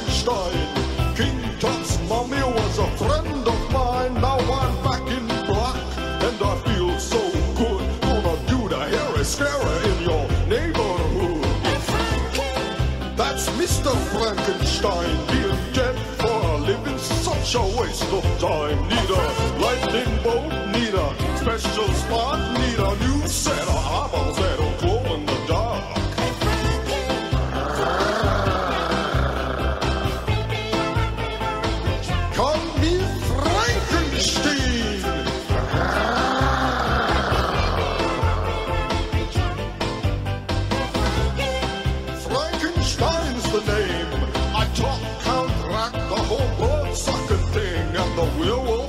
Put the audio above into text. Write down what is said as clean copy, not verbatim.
Frankenstein. King Tut's mommy was a friend of mine. Now I'm back in black, and I feel so good. Gonna do the hairy scarer in your neighborhood. That's Mr. Frankenstein, being dead for a living, such a waste of time. Need a lightning bolt, need a special spot, need a new set of eyeballs that'll glow in the dark. Call me Frankenstein. Frankenstein's the name. I talk, count, rack, the whole blood sucking thing, and the werewolf